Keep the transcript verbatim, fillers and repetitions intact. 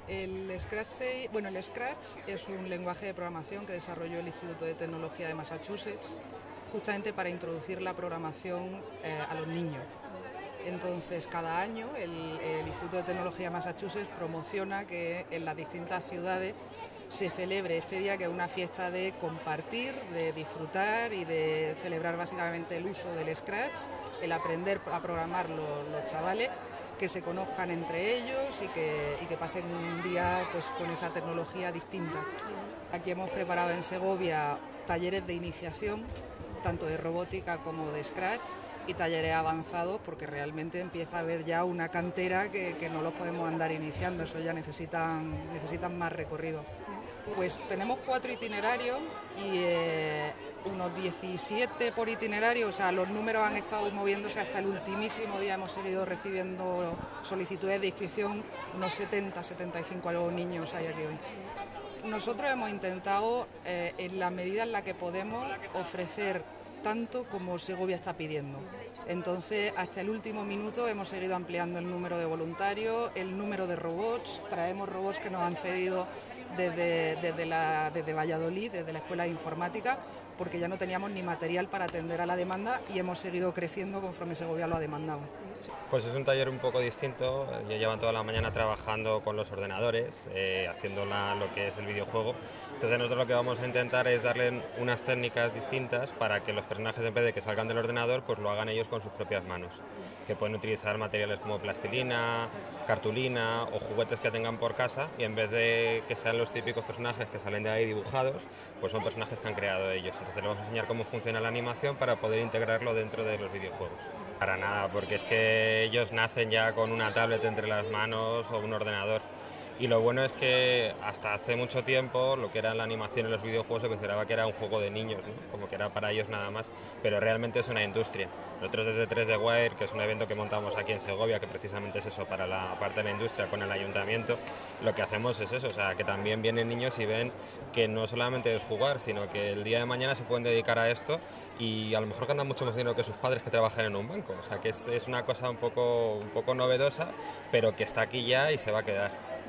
El Scratch, bueno, el Scratch es un lenguaje de programación que desarrolló el Instituto de Tecnología de Massachusetts justamente para introducir la programación eh, a los niños. Entonces, cada año el, el Instituto de Tecnología de Massachusetts promociona que en las distintas ciudades se celebre este día, que es una fiesta de compartir, de disfrutar y de celebrar básicamente el uso del Scratch, el aprender a programar los, los chavales, que se conozcan entre ellos y que, y que pasen un día pues, con esa tecnología distinta. Aquí hemos preparado en Segovia talleres de iniciación, tanto de robótica como de Scratch, y talleres avanzados, porque realmente empieza a haber ya una cantera que, que no los podemos andar iniciando, eso ya necesitan, necesitan más recorrido. Pues tenemos cuatro itinerarios y eh, unos diecisiete por itinerario, o sea, los números han estado moviéndose hasta el ultimísimo día, hemos seguido recibiendo solicitudes de inscripción, unos setenta, setenta y cinco niños hay aquí hoy. Nosotros hemos intentado, eh, en la medida en la que podemos, ofrecer tanto como Segovia está pidiendo. Entonces, hasta el último minuto hemos seguido ampliando el número de voluntarios, el número de robots. Traemos robots que nos han cedido desde, desde, la, desde Valladolid, desde la Escuela de Informática, porque ya no teníamos ni material para atender a la demanda y hemos seguido creciendo conforme Segovia lo ha demandado. Pues es un taller un poco distinto. Yo llevan toda la mañana trabajando con los ordenadores, eh, haciendo la, lo que es el videojuego. Entonces nosotros lo que vamos a intentar es darle unas técnicas distintas para que los personajes, en vez de que salgan del ordenador, pues lo hagan ellos con sus propias manos. Que pueden utilizar materiales como plastilina, cartulina o juguetes que tengan por casa, y en vez de que sean los típicos personajes que salen de ahí dibujados, pues son personajes que han creado ellos. Entonces les vamos a enseñar cómo funciona la animación para poder integrarlo dentro de los videojuegos. Para nada, porque es que ellos nacen ya con una tablet entre las manos o un ordenador. Y lo bueno es que hasta hace mucho tiempo lo que era la animación en los videojuegos se consideraba que era un juego de niños, ¿no? Como que era para ellos nada más, pero realmente es una industria. Nosotros desde tres D Wire, que es un evento que montamos aquí en Segovia, que precisamente es eso, para la parte de la industria con el ayuntamiento, lo que hacemos es eso, o sea, que también vienen niños y ven que no solamente es jugar, sino que el día de mañana se pueden dedicar a esto y a lo mejor ganan mucho más dinero que sus padres que trabajan en un banco. O sea, que es, es una cosa un poco, un poco novedosa, pero que está aquí ya y se va a quedar.